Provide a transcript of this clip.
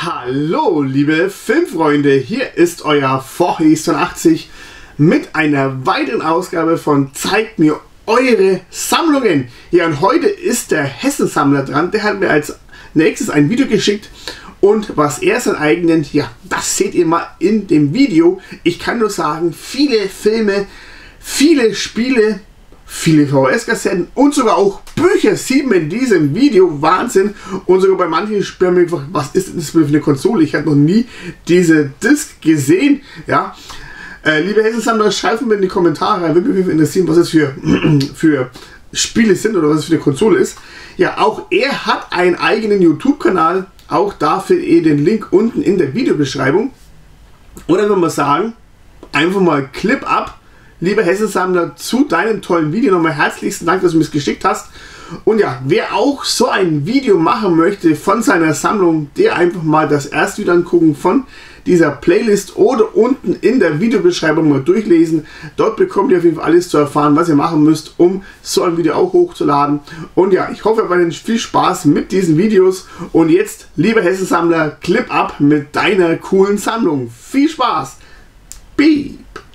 Hallo liebe Filmfreunde, hier ist euer Vorhis82 mit einer weiteren Ausgabe von Zeigt mir eure Sammlungen. Ja, und heute ist der Hessensammler dran, der hat mir als nächstes ein Video geschickt und was er seinen eigenen, ja, das seht ihr mal in dem Video. Ich kann nur sagen, viele Filme, viele Spiele, viele VHS-Kassetten und sogar auch Bücher sieht man in diesem Video. Wahnsinn. Und sogar bei manchen Spielen einfach, was ist das für eine Konsole? Ich habe noch nie diese Disc gesehen. Ja, liebe Hessensammler, schreibt mir in die Kommentare rein, würde mich interessieren, was es für Spiele sind oder was es für eine Konsole ist. Ja, auch er hat einen eigenen YouTube-Kanal. Auch dafür den Link unten in der Videobeschreibung. Und dann würde man sagen, einfach mal Clip ab. Lieber Hessensammler, zu deinem tollen Video nochmal herzlichsten Dank, dass du mir es geschickt hast. Und ja, wer auch so ein Video machen möchte von seiner Sammlung, der einfach mal das erste Video angucken von dieser Playlist oder unten in der Videobeschreibung mal durchlesen. Dort bekommt ihr auf jeden Fall alles zu erfahren, was ihr machen müsst, um so ein Video auch hochzuladen. Und ja, ich hoffe, ihr habt viel Spaß mit diesen Videos. Und jetzt, lieber Hessensammler, Clip ab mit deiner coolen Sammlung. Viel Spaß! Beep!